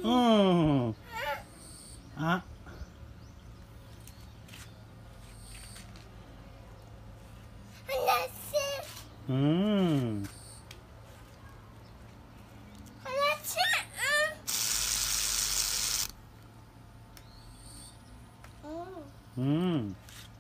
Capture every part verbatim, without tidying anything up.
어. 아. 음. 음.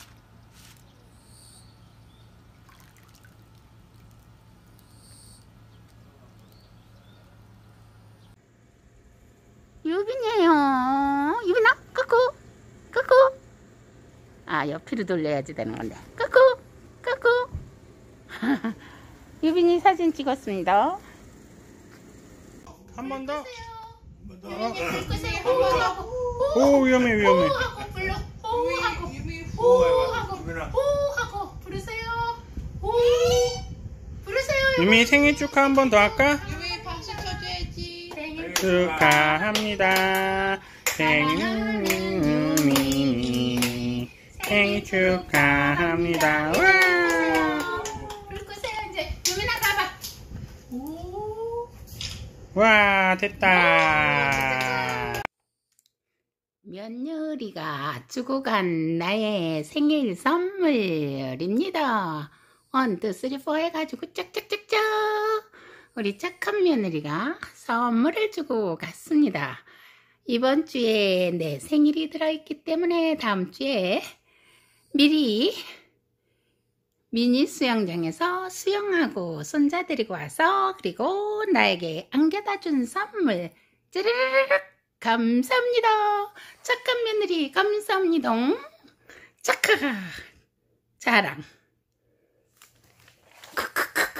유빈이에요. 유빈아, 꾸꾸, 꾸꾸. 아, 옆으로 돌려야지 되는 건데. 꾸꾸, 꾸꾸. 유빈이 사진 찍었습니다. 한 번 더. 유빈이 불 끄세요. 호호하고. 오, 위험해, 위험해. 호호하고 불러. 호호하고. 호호하고. 호호하고. 부르세요. 호. 부르세요. 유미 생일 축하 한 번 더 할까? 유미 박수 쳐줘야지. 생일 축하합니다. 생일 유미 생일 축하합니다. 와! 불 끄세요. 이제 유빈아 가봐. 오. 와, 됐다. 며느리가 주고 간 나의 생일 선물입니다. 원, 투, 쓰리, 포 해가지고 짝짝짝짝 우리 착한 며느리가 선물을 주고 갔습니다. 이번 주에 내 생일이 들어있기 때문에 다음 주에 미리 미니 수영장에서 수영하고 손자 데리고 와서 그리고 나에게 안겨다 준 선물 찌르르륵 감사합니다. 착한 며느리 감사합니다. 착하 자랑 크크크